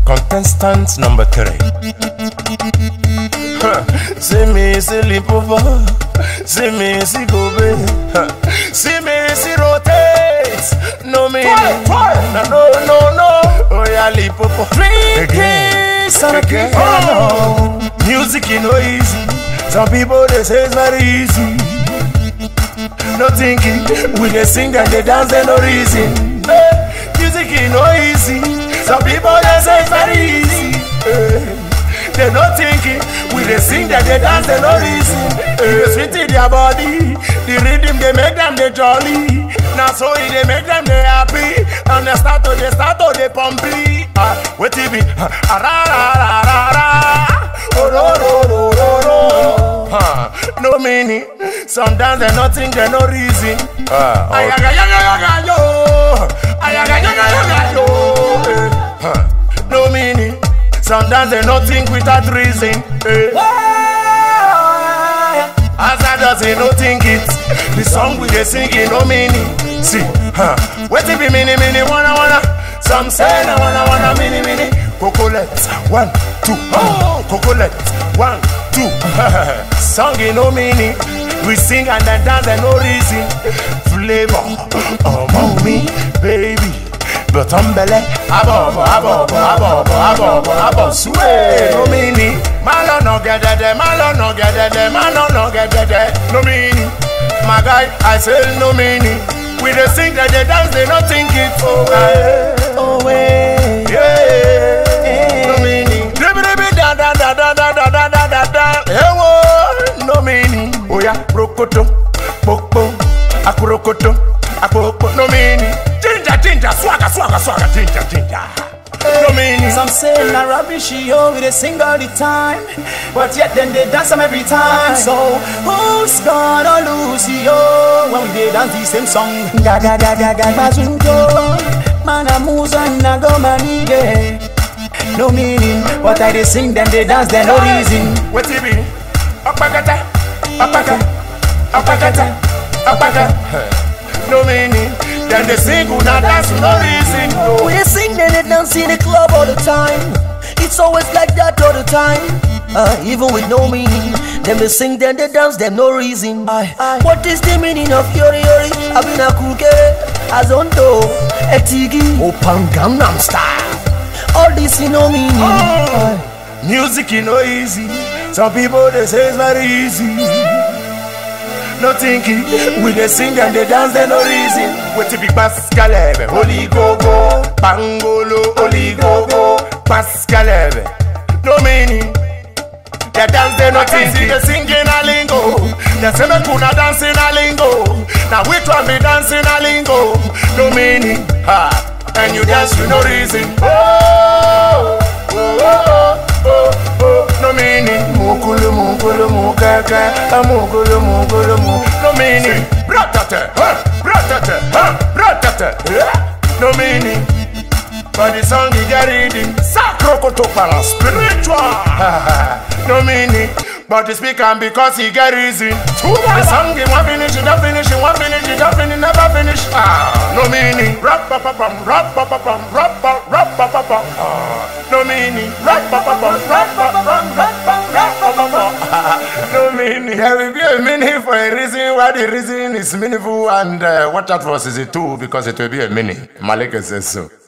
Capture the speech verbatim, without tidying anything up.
Contestant number three. See me, see Limpopo. See me, see Gobe. See me, see rotate. No me, no, no, no, no. Oh yeah, Limpopo. Again, again. Oh, music is no easy. Some people they say it's very easy. No thinking, we they sing and they dance, they no reason. Hey, music is no easy. Some people they say it's very easy. Hey, they no thinking, we they sing and they dance, they no reason. Hey, they sweet in their body, the rhythm they make them they jolly. Now so it they make them they happy, and they start to they start to they pumpy. Ah, what T V? Ah, ra ra ra ra ra. Oh no no no no no. Huh, no meaning. Sometimes they no think, they no reason. Ah, okay. Ayaga yaga yaga yo. Ayaga yaga yaga yo. Huh, no meaning. Sometimes they no think without reason. Eh. As I does they no think it. The song we they sing it no meaning. See, huh? What if it meaning meaning wanna wanna? Some say na wanna wanna meaning meaning. Cocolet, one two. Oh, cocolet, one two. Song it no meaning. We sing and then dance and no reason. Flavor among me, baby. But I'm belly, abobo, abobo, abobo, abobo, abobo, sway. No meaning, malo no get it, malo no get it, malo no get it. No meaning, my guy, I say no meaning. We they sing that they dance, they not think it away, away. Yeah, no meaning. Da da da da da da da da da da. No meaning. Oh yeah, brokoto, pokpo, akurokoto, akoko. No meaning. Ginger, ginger, swagger, swagger, swagger, ginger, ginger. No meaning. Some say na rubbish, yo, we they sing all the time, but yet then they dance them every time. So who's gonna lose yo when we they dance the same song? Da da da da da bazuto, mana muza na go manige. No meaning. What I they sing, then they dance, then no reason. What T V? Apagata, apagata, apagata, apagata. No meaning. Then they sing, who not dance, no reason. No. We sing, then they dance in the club all the time. It's always like that all the time. Uh, even with no meaning. Then they sing, then they dance, them no reason. Aye. Aye. What is the meaning of yori yori? Abina kuke, azondo, etigi, open Gangnam Style. All this in no meaning. Oh, music is no easy. Some people they say it's very easy. No thinking, we they sing and they dance, they no reason. What if it Pascalebe, holy go go, Bangolo, holy go go, Pascalebe. No meaning. They dance, they no thinking, they sing in a lingo. They say me kuna dance in a lingo. Now which one be dancing a lingo? No meaning. Ha. And you dance with no reason. Oh, oh, oh, oh, oh. No meaning. Mukulu, mukulu, mukaka. Mukulu, mukulu, mukulu. No meaning. Bratate, huh? Bratate, huh? Bratate. No meaning. But the song is reading. Sakrokoto para spiritual. No meaning. But the speaker because he get reason. The song he won't finish, he don't finish, he won't finish, he don't finish, never finish. Ah, no meaning. Rap pa pa pam, rap pa pa pam, rap pa rap pa pa pam. Ah, no meaning. Rap pa pa pam, rap pa pam, rap pa rap pa pa pam. No meaning. There will be a meaning for a reason why the reason is meaningful, and uh, watch out for season two because it will be a meaning. Maleke says so.